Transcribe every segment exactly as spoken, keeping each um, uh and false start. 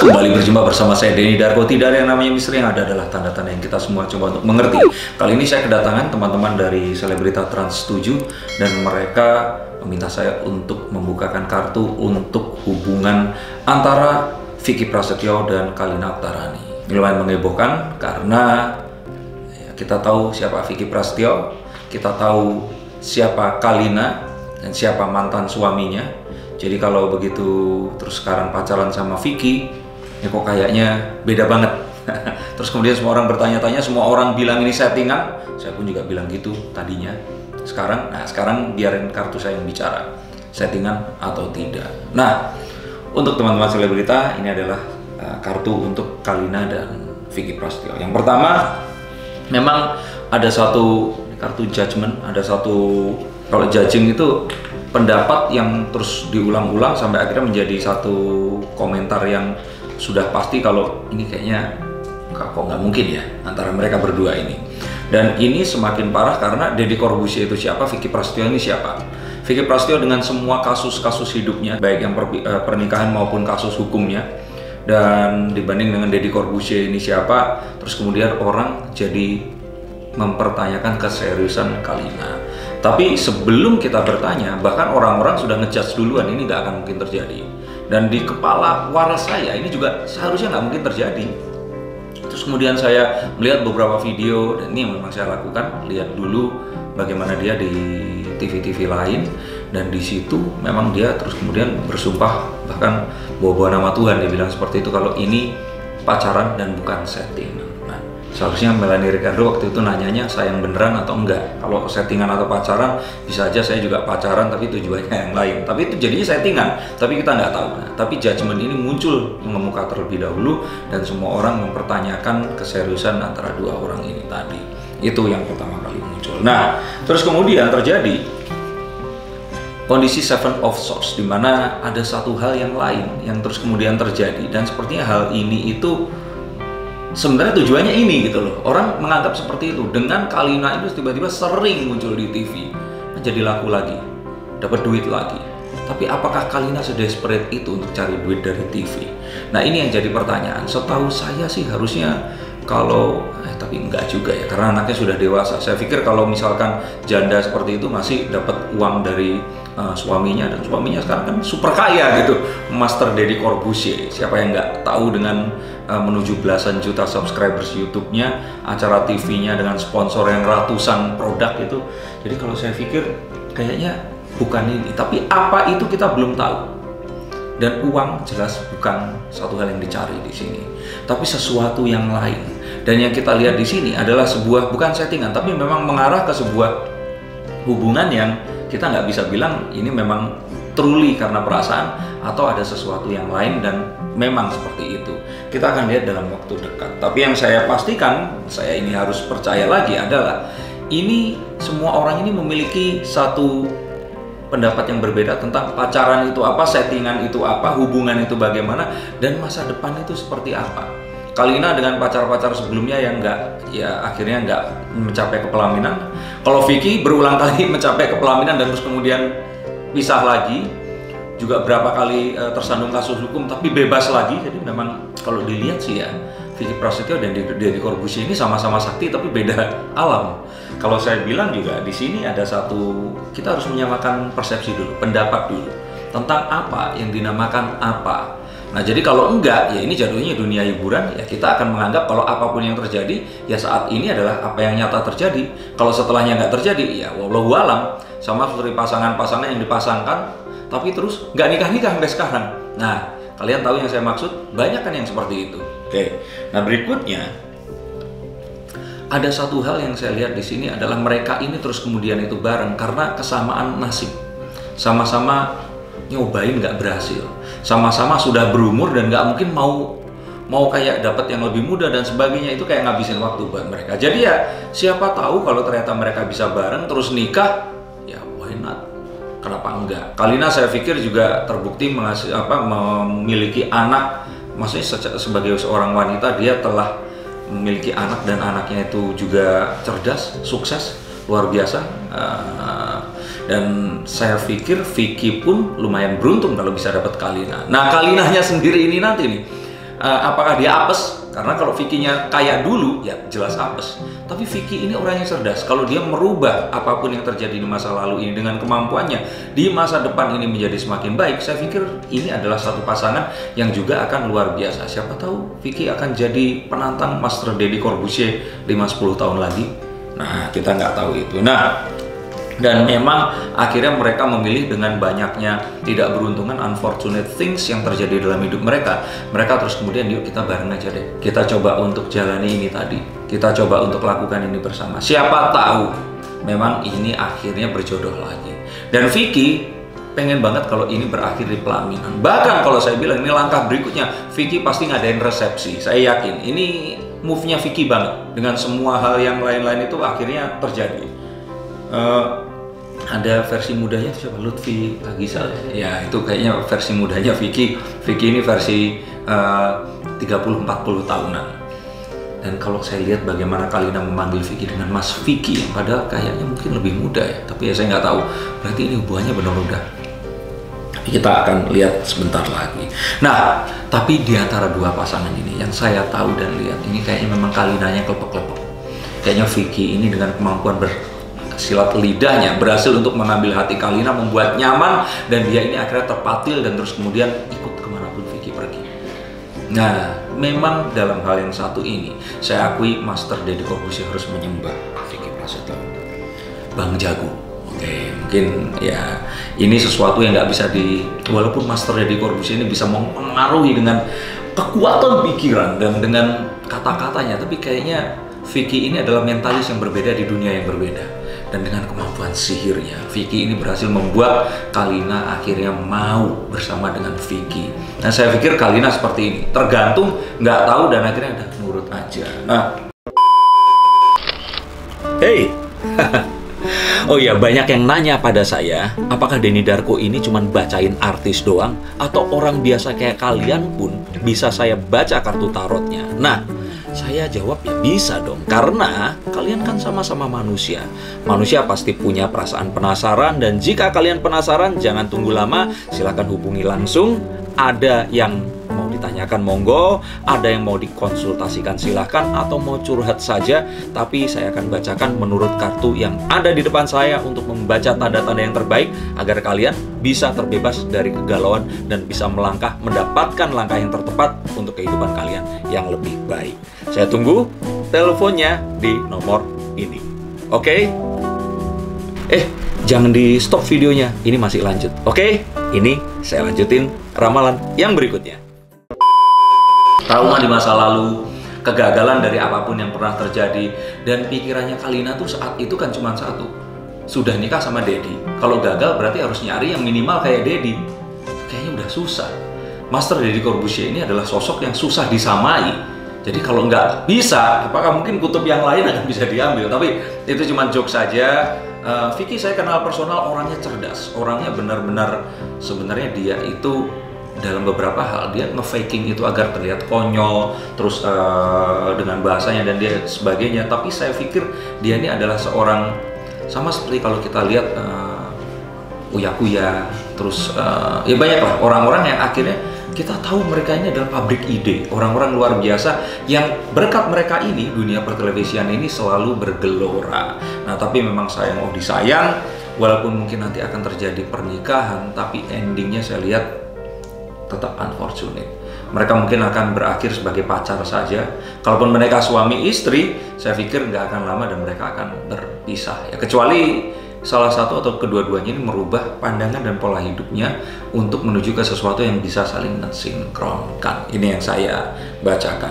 Kembali berjumpa bersama saya Denny Darko. Tidak ada yang namanya misteri, yang ada adalah tanda-tanda yang kita semua coba untuk mengerti. Kali ini saya kedatangan teman-teman dari Selebrita Trans tujuh dan mereka meminta saya untuk membukakan kartu untuk hubungan antara Vicky Prasetyo dan Kalina Oktarani. Ini lumayan mengebohkan karena ya, kita tahu siapa Vicky Prasetyo, kita tahu siapa Kalina dan siapa mantan suaminya. Jadi kalau begitu terus sekarang pacaran sama Vicky, ya kok kayaknya beda banget. Terus kemudian semua orang bertanya-tanya, semua orang bilang ini settingan. Saya pun juga bilang gitu tadinya. Sekarang, nah sekarang biarin kartu saya yang bicara, settingan atau tidak. Nah, untuk teman-teman selebrita, ini adalah uh, kartu untuk Kalina dan Vicky Prasetyo. Yang pertama, memang ada satu kartu judgment, ada satu, kalau judging itu pendapat yang terus diulang-ulang sampai akhirnya menjadi satu komentar yang sudah pasti kalau ini kayaknya kok nggak mungkin ya antara mereka berdua ini. Dan ini semakin parah karena Deddy Corbuzier itu siapa, Vicky Prasetyo ini siapa. Vicky Prasetyo dengan semua kasus-kasus hidupnya, baik yang per, pernikahan maupun kasus hukumnya, dan dibanding dengan Deddy Corbuzier ini siapa, terus kemudian orang jadi mempertanyakan keseriusan Kalina. Tapi sebelum kita bertanya, bahkan orang-orang sudah ngejudge duluan, ini nggak akan mungkin terjadi. Dan di kepala waras saya, ini juga seharusnya nggak mungkin terjadi. Terus kemudian saya melihat beberapa video, dan ini yang memang saya lakukan, lihat dulu bagaimana dia di T V-T V lain, dan di situ memang dia terus kemudian bersumpah, bahkan bawa-bawa nama Tuhan, dia bilang seperti itu, kalau ini pacaran dan bukan setting. Seharusnya Melanie Ricardo waktu itu nanyanya sayang beneran atau enggak. Kalau settingan atau pacaran, bisa aja saya juga pacaran tapi tujuannya yang lain. Tapi itu jadinya settingan, tapi kita nggak tahu. Nah, tapi judgement ini muncul mengemuka terlebih dahulu dan semua orang mempertanyakan keseriusan antara dua orang ini tadi. Itu yang pertama kali muncul. Nah, terus kemudian terjadi kondisi Seven of Swords, di mana ada satu hal yang lain yang terus kemudian terjadi, dan sepertinya hal ini itu sebenarnya tujuannya ini gitu loh. Orang menganggap seperti itu. Dengan Kalina itu tiba-tiba sering muncul di T V, jadi laku lagi, dapat duit lagi. Tapi apakah Kalina sedesperate itu untuk cari duit dari T V? Nah, ini yang jadi pertanyaan. Setahu saya sih harusnya kalau eh, tapi enggak juga ya, karena anaknya sudah dewasa. Saya pikir kalau misalkan janda seperti itu masih dapat uang dari uh, suaminya, dan suaminya sekarang kan super kaya gitu, Master Deddy Corbuzier. Siapa yang nggak tahu dengan uh, menuju belasan juta subscribers YouTube-nya, acara T V-nya dengan sponsor yang ratusan produk itu. Jadi kalau saya pikir kayaknya bukan ini, tapi apa itu kita belum tahu. Dan uang jelas bukan satu hal yang dicari di sini, tapi sesuatu yang lain. Dan yang kita lihat di sini adalah sebuah, bukan settingan, tapi memang mengarah ke sebuah hubungan yang kita nggak bisa bilang ini memang truly karena perasaan atau ada sesuatu yang lain, dan memang seperti itu. Kita akan lihat dalam waktu dekat. Tapi yang saya pastikan, saya ini harus percaya lagi adalah ini semua orang ini memiliki satu pendapat yang berbeda tentang pacaran itu apa, settingan itu apa, hubungan itu bagaimana, dan masa depan itu seperti apa. Kalina dengan pacar-pacar sebelumnya yang enggak, ya akhirnya nggak mencapai kepelaminan. Kalau Vicky berulang kali mencapai kepelaminan dan terus kemudian pisah lagi, juga berapa kali uh, tersandung kasus hukum tapi bebas lagi. Jadi memang kalau dilihat sih ya, Vicky Prasetyo dan Deddy Corbuzier ini sama-sama sakti tapi beda alam. Kalau saya bilang juga di sini ada satu, kita harus menyamakan persepsi dulu, pendapat dulu tentang apa yang dinamakan apa. Nah, jadi kalau enggak, ya ini jatuhnya dunia hiburan, ya kita akan menganggap kalau apapun yang terjadi, ya saat ini adalah apa yang nyata terjadi. Kalau setelahnya nggak terjadi, ya wallahu alam, sama seperti pasangan-pasangan yang dipasangkan, tapi terus nggak nikah-nikah sampai sekarang. Nah, kalian tahu yang saya maksud, banyak kan yang seperti itu. Oke, nah berikutnya, ada satu hal yang saya lihat di sini adalah mereka ini terus kemudian itu bareng karena kesamaan nasib. Sama-sama nyobain nggak berhasil, sama-sama sudah berumur dan nggak mungkin mau mau kayak dapat yang lebih muda dan sebagainya, itu kayak ngabisin waktu buat mereka. Jadi ya siapa tahu kalau ternyata mereka bisa bareng terus nikah, ya why not? Kenapa enggak? Kalina saya pikir juga terbukti menghasil, apa, memiliki anak, maksudnya sebagai seorang wanita dia telah memiliki anak dan anaknya itu juga cerdas, sukses, luar biasa. Uh, dan saya pikir Vicky pun lumayan beruntung kalau bisa dapat Kalina. Nah, Kalinanya sendiri ini nanti nih, uh, apakah dia apes? Karena kalau Vicky-nya kayak dulu, ya jelas apes. Tapi Vicky ini orangnya cerdas. Kalau dia merubah apapun yang terjadi di masa lalu ini dengan kemampuannya di masa depan ini menjadi semakin baik, saya pikir ini adalah satu pasangan yang juga akan luar biasa. Siapa tahu Vicky akan jadi penantang Master Deddy Corbuzier lima sampai sepuluh tahun lagi. Nah, kita nggak tahu itu. Nah, dan memang akhirnya mereka memilih dengan banyaknya tidak beruntungan, unfortunate things yang terjadi dalam hidup mereka. Mereka terus kemudian, yuk kita bareng aja deh. Kita coba untuk jalani ini tadi. Kita coba untuk lakukan ini bersama. Siapa tahu memang ini akhirnya berjodoh lagi. Dan Vicky pengen banget kalau ini berakhir di pelaminan. Bahkan kalau saya bilang ini langkah berikutnya, Vicky pasti ngadain resepsi. Saya yakin ini move-nya Vicky banget. Dengan semua hal yang lain-lain itu akhirnya terjadi. Uh, ada versi mudanya itu siapa? Lutfi Agizal ya, itu kayaknya versi mudanya Vicky. Vicky ini versi uh, tiga puluh sampai empat puluh tahunan. Dan kalau saya lihat bagaimana Kalina memanggil Vicky dengan Mas Vicky, yang padahal kayaknya mungkin lebih muda ya, tapi ya saya nggak tahu, berarti ini hubungannya benar udah. Kita akan lihat sebentar lagi. Nah, tapi di antara dua pasangan ini yang saya tahu dan lihat, ini kayaknya memang Kalinanya klepek-klepek. Kayaknya Vicky ini dengan kemampuan ber silat lidahnya berhasil untuk mengambil hati Kalina, membuat nyaman, dan dia ini akhirnya terpatil dan terus kemudian ikut kemanapun Vicky pergi. Nah, memang dalam hal yang satu ini saya akui Master Deddy Corbuzier harus menyembah Vicky Prasetyo, Bang Jago. Oke, mungkin ya ini sesuatu yang nggak bisa di, walaupun Master Deddy Corbuzier ini bisa mempengaruhi dengan kekuatan pikiran dan dengan kata-katanya, tapi kayaknya Vicky ini adalah mentalis yang berbeda di dunia yang berbeda. Dan dengan kemampuan sihirnya, Vicky ini berhasil membuat Kalina akhirnya mau bersama dengan Vicky. Nah, saya pikir Kalina seperti ini, tergantung, nggak tahu, dan akhirnya udah nurut aja. Nah, hey, oh ya, banyak yang nanya pada saya, apakah Denny Darko ini cuma bacain artis doang, atau orang biasa kayak kalian pun bisa saya baca kartu tarotnya? Nah, saya jawab ya bisa dong, karena kalian kan sama-sama manusia. Manusia pasti punya perasaan penasaran, dan jika kalian penasaran jangan tunggu lama, silahkan hubungi langsung. Ada yang mau ditanyakan monggo, ada yang mau dikonsultasikan silahkan, atau mau curhat saja. Tapi saya akan bacakan menurut kartu yang ada di depan saya untuk membaca tanda-tanda yang terbaik agar kalian bisa terbebas dari kegalauan dan bisa melangkah mendapatkan langkah yang tertepat untuk kehidupan kalian yang lebih baik. Saya tunggu teleponnya di nomor ini. Oke? Eh, jangan di stop videonya, ini masih lanjut. Oke? Ini saya lanjutin ramalan yang berikutnya. Trauma di masa lalu, kegagalan dari apapun yang pernah terjadi, dan pikirannya Kalina tuh saat itu kan cuma satu, sudah nikah sama Deddy. Kalau gagal berarti harus nyari yang minimal kayak Deddy. Kayaknya udah susah. Master Deddy Corbuzier ini adalah sosok yang susah disamai. Jadi kalau nggak bisa, apakah mungkin kutub yang lain akan bisa diambil? Tapi itu cuma joke saja. Uh, Vicky saya kenal personal, orangnya cerdas, orangnya benar-benar, sebenarnya dia itu dalam beberapa hal dia nge-faking itu agar terlihat konyol, terus uh, dengan bahasanya dan dia sebagainya. Tapi saya pikir dia ini adalah seorang, sama seperti kalau kita lihat uh, Uya-Kuya, terus uh, ya banyak lah orang-orang yang akhirnya kita tahu mereka ini adalah pabrik ide, orang-orang luar biasa yang berkat mereka ini dunia pertelevisian ini selalu bergelora. Nah, tapi memang sayang oh disayang, walaupun mungkin nanti akan terjadi pernikahan, tapi endingnya saya lihat tetap unfortunate. Mereka mungkin akan berakhir sebagai pacar saja. Kalaupun mereka suami istri, saya pikir nggak akan lama dan mereka akan berpisah. Ya, kecuali salah satu atau kedua-duanya ini merubah pandangan dan pola hidupnya untuk menuju ke sesuatu yang bisa saling mensinkronkan. Ini yang saya bacakan.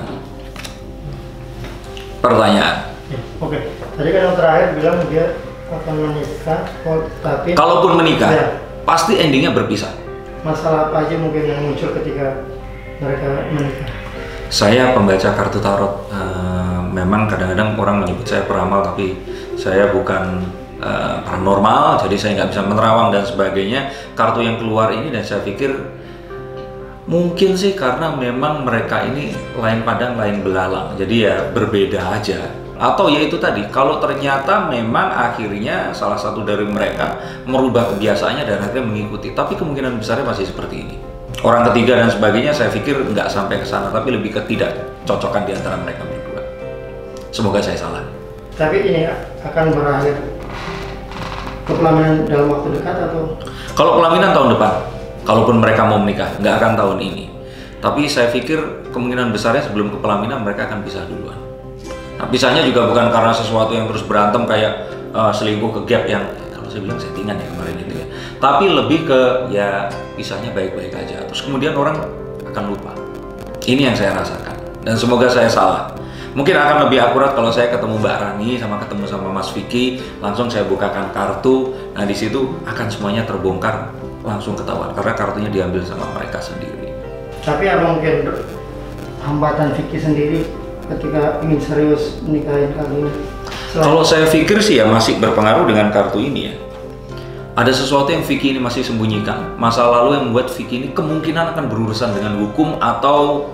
Pertanyaan. Oke, tadi kan yang terakhir bilang dia akan menikah, tapi kalaupun menikah, ya, pasti endingnya berpisah. Masalah apa aja mungkin yang muncul ketika mereka menikah? Saya pembaca kartu tarot. Uh, memang kadang-kadang orang menyebut saya peramal, tapi saya bukan Uh, paranormal, jadi saya nggak bisa menerawang dan sebagainya. Kartu yang keluar ini, dan saya pikir mungkin sih karena memang mereka ini lain padang lain belalang, jadi ya berbeda aja. Atau ya itu tadi, kalau ternyata memang akhirnya salah satu dari mereka merubah kebiasaannya dan akhirnya mengikuti, tapi kemungkinan besarnya masih seperti ini. orang ketiga dan sebagainya, saya pikir nggak sampai ke sana, tapi lebih ke tidak cocokan di antara mereka berdua. Semoga saya salah. Tapi ini akan berakhir pelaminan dalam waktu dekat atau? Kalau pelaminan tahun depan, kalaupun mereka mau menikah, nggak akan tahun ini. Tapi saya pikir kemungkinan besarnya sebelum ke pelaminan mereka akan pisah duluan. Nah, pisahnya juga bukan karena sesuatu yang terus berantem kayak uh, selingkuh ke gap yang kalau saya bilang settingan ya kemarin itu ya. Tapi lebih ke ya pisahnya baik-baik aja. Terus kemudian orang akan lupa. Ini yang saya rasakan. Dan semoga saya salah. Mungkin akan lebih akurat kalau saya ketemu Mbak Rani sama ketemu sama Mas Vicky, langsung saya bukakan kartu. Nah di situ akan semuanya terbongkar, langsung ketahuan karena kartunya diambil sama mereka sendiri. Tapi apa mungkin hambatan Vicky sendiri ketika ingin serius menikahin kali ini? Kalau saya pikir sih ya masih berpengaruh dengan kartu ini ya. Ada sesuatu yang Vicky ini masih sembunyikan. Masa lalu yang membuat Vicky ini kemungkinan akan berurusan dengan hukum atau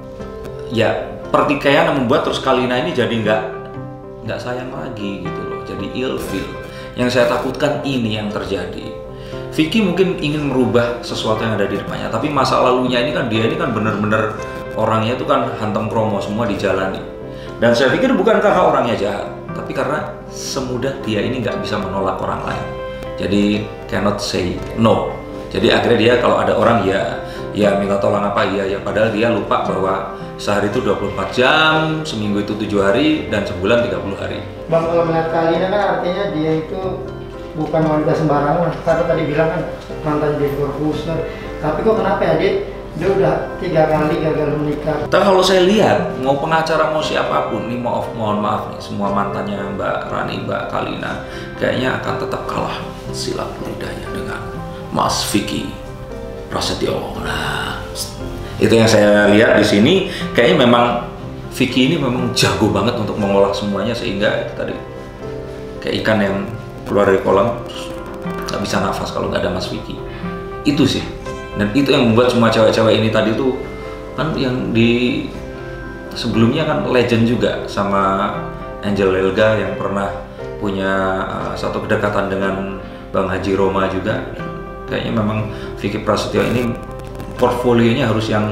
ya pertikaian yang membuat terus Kalina ini jadi nggak nggak sayang lagi gitu loh. Jadi ilfil. Yang saya takutkan ini yang terjadi. Vicky mungkin ingin merubah sesuatu yang ada di depannya, tapi masa lalunya ini kan dia ini kan bener-bener orangnya itu kan hantam promo semua dijalani. Dan saya pikir bukan karena orangnya jahat, tapi karena semudah dia ini nggak bisa menolak orang lain. Jadi cannot say no. Jadi akhirnya dia kalau ada orang ya ya minta tolong apa ya ya padahal dia lupa bahwa sehari itu dua puluh empat jam, seminggu itu tujuh hari dan sebulan tiga puluh hari. Bang, kalau melihat Kalina kan artinya dia itu bukan wanita sembarangan. Karena tadi bilang kan mantan jadi korupsor. Tapi kok kenapa ya dia dia udah tiga kali gagal menikah? Tapi kalau saya lihat mau pengacara mau siapapun, nih maaf mohon maaf nih semua mantannya Mbak Rani, Mbak Kalina kayaknya akan tetap kalah silat lidahnya dengan Mas Vicky Prasetyo. Nah, itu yang saya lihat di sini. Kayaknya memang Vicky ini memang jago banget untuk mengolah semuanya sehingga tadi kayak ikan yang keluar dari kolam terus nggak bisa nafas kalau nggak ada Mas Vicky. Itu sih. Dan itu yang membuat semua cewek-cewek ini tadi tuh kan yang di sebelumnya kan legend juga sama Angel Elga yang pernah punya uh, satu kedekatan dengan Bang Haji Roma juga. Kayaknya memang Vicky Prasetyo ini portfolionya harus yang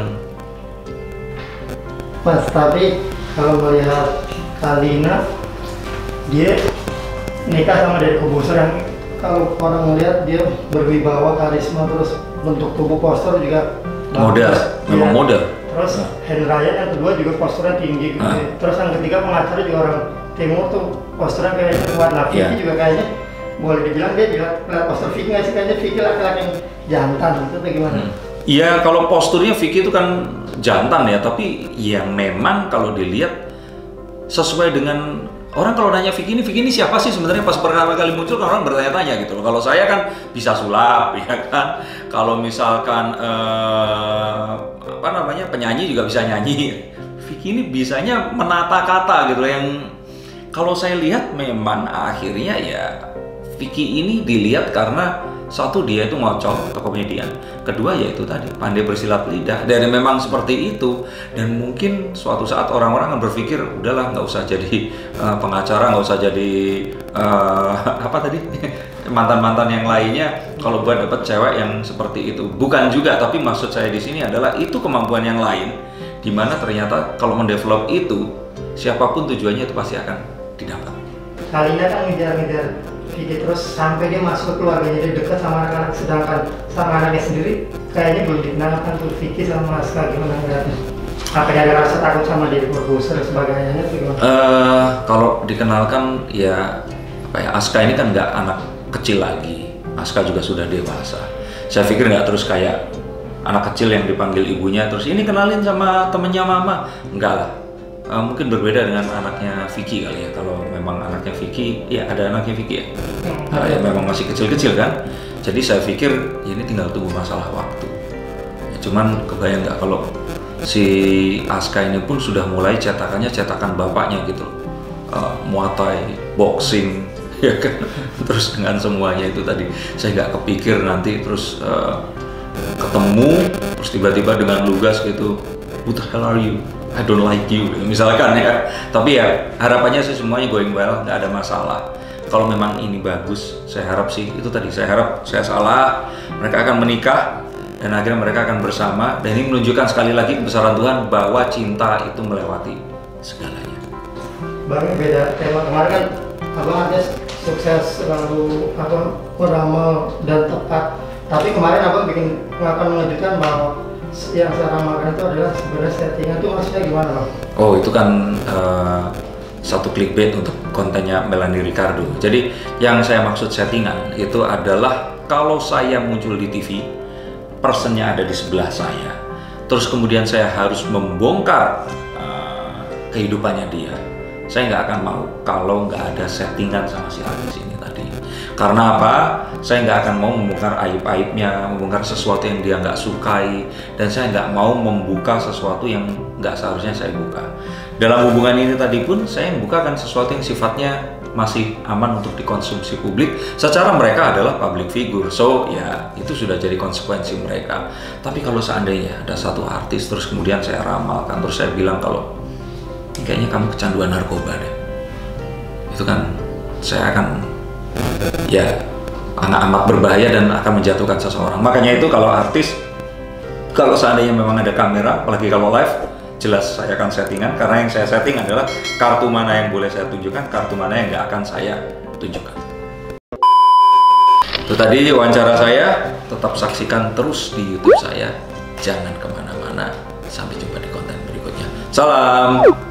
Mas, tapi kalau melihat Kalina dia nikah sama Deddy Corbuzier yang kalau orang melihat dia berwibawa, karisma, terus bentuk tubuh postur juga model, memang ya. model. Terus Hen Ryan yang kedua juga posturnya tinggi gitu. Ah. Terus yang ketiga pengacara juga orang timur tuh posturnya kayaknya kuat. Nah Vicky Yeah. juga kayaknya boleh dibilang dia bilang lihat postur Vicky nggak sih, kayaknya Vicky laki-laki yang jantan gitu atau gimana? Iya, hmm. kalau posturnya Vicky itu kan jantan ya, tapi ya memang kalau dilihat sesuai dengan orang kalau nanya Vicky ini, Vicky ini siapa sih sebenarnya pas pertama kali muncul kan orang bertanya-tanya gitu loh. Kalau saya kan bisa sulap ya kan. Kalau misalkan eh, apa namanya penyanyi juga bisa nyanyi. Vicky ini bisanya menata kata gitu loh yang kalau saya lihat memang akhirnya ya Vicky ini dilihat karena satu dia itu ngocok atau komedian, kedua yaitu tadi pandai bersilat lidah dan memang seperti itu. Dan mungkin suatu saat orang-orang akan berpikir udahlah nggak usah jadi uh, pengacara, nggak usah jadi uh, apa tadi mantan-mantan yang lainnya kalau buat dapat cewek yang seperti itu. Bukan juga, tapi maksud saya di sini adalah itu kemampuan yang lain dimana ternyata kalau mendevelop itu siapapun tujuannya itu pasti akan didapat. Kalina kan ngejar-ngejar Vicky terus sampai dia masuk ke keluarganya, dia dekat sama anak-anak, sedangkan sama anaknya sendiri kayaknya belum dikenalkan tuh Vicky sama Aska. Gimana ngeliatnya? Apa dia ada rasa takut sama Deddy Corbuzier sebagainya itu gimana? Uh, kalau dikenalkan ya apa ya, Aska ini kan nggak anak kecil lagi, Aska juga sudah dewasa. Saya pikir nggak terus kayak anak kecil yang dipanggil ibunya terus ini kenalin sama temennya mama, enggak lah. Uh, mungkin berbeda dengan anaknya Vicky kali ya. Kalau memang anaknya Vicky, ya ada anaknya Vicky ya, uh, ya memang masih kecil-kecil kan. Jadi saya pikir ya ini tinggal tunggu masalah waktu. Ya, cuman kebayang nggak kalau si Aska ini pun sudah mulai cetakannya cetakan bapaknya gitu, uh, Muay Thai, boxing, ya kan. Terus dengan semuanya itu tadi, saya nggak kepikir nanti terus uh, ketemu, terus tiba-tiba dengan lugas gitu, what the hell are you? I don't like you, misalkan ya. Tapi ya harapannya sih semuanya going well, nggak ada masalah. Kalau memang ini bagus, saya harap sih itu tadi. Saya harap saya salah, mereka akan menikah dan akhirnya mereka akan bersama. Dan ini menunjukkan sekali lagi kebesaran Tuhan bahwa cinta itu melewati segalanya. Bang, beda tema kemarin kan abang ada sukses selalu apa beramal dan tepat, tapi kemarin abang bikin akan mengejutkan bahwa yang saya ramalkan itu adalah sebenarnya settingan. Itu maksudnya gimana bang? Oh, itu kan uh, satu clickbait untuk kontennya Melanie Ricardo. Jadi yang saya maksud settingan itu adalah kalau saya muncul di T V, personnya ada di sebelah saya, terus kemudian saya harus membongkar uh, kehidupannya dia. Saya nggak akan mau kalau nggak ada settingan sama si artis ini tadi. Karena apa? Saya nggak akan mau membongkar aib-aibnya, membongkar sesuatu yang dia nggak sukai, dan saya nggak mau membuka sesuatu yang nggak seharusnya saya buka. Dalam hubungan ini tadi pun saya membukakan sesuatu yang sifatnya masih aman untuk dikonsumsi publik. Secara mereka adalah public figure, so ya itu sudah jadi konsekuensi mereka. Tapi kalau seandainya ada satu artis terus kemudian saya ramalkan, terus saya bilang kalau kayaknya kamu kecanduan narkoba deh, itu kan saya akan ya amat berbahaya dan akan menjatuhkan seseorang. Makanya itu kalau artis, kalau seandainya memang ada kamera, apalagi kalau live, jelas saya akan settingan, karena yang saya setting adalah kartu mana yang boleh saya tunjukkan, kartu mana yang nggak akan saya tunjukkan. Itu tadi wawancara saya. Tetap saksikan terus di YouTube saya, jangan kemana-mana. Sampai jumpa di konten berikutnya. Salam.